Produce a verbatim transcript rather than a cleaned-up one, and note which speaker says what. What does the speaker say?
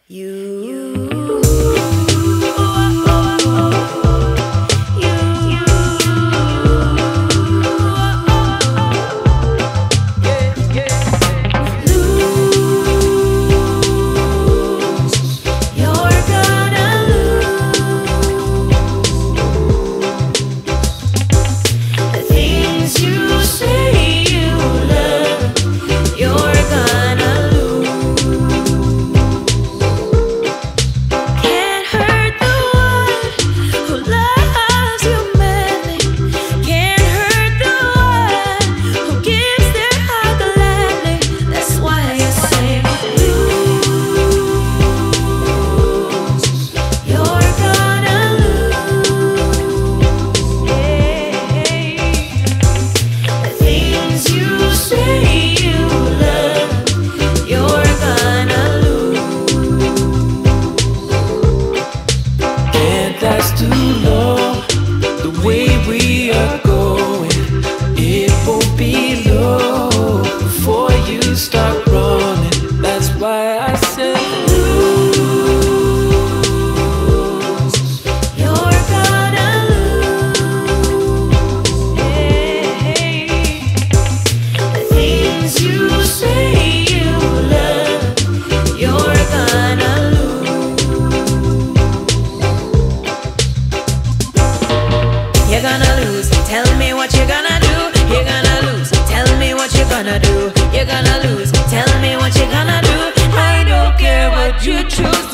Speaker 1: You.
Speaker 2: That's too low, the way we are going. It won't be low before you start running. That's why I said lose. You're gonna lose. Hey, the things you say you love, you're gonna lose. You're gonna lose, tell me what you're gonna do. You're gonna lose, tell me what you're gonna do. You're gonna lose, tell me what you're gonna do. I don't care what you choose.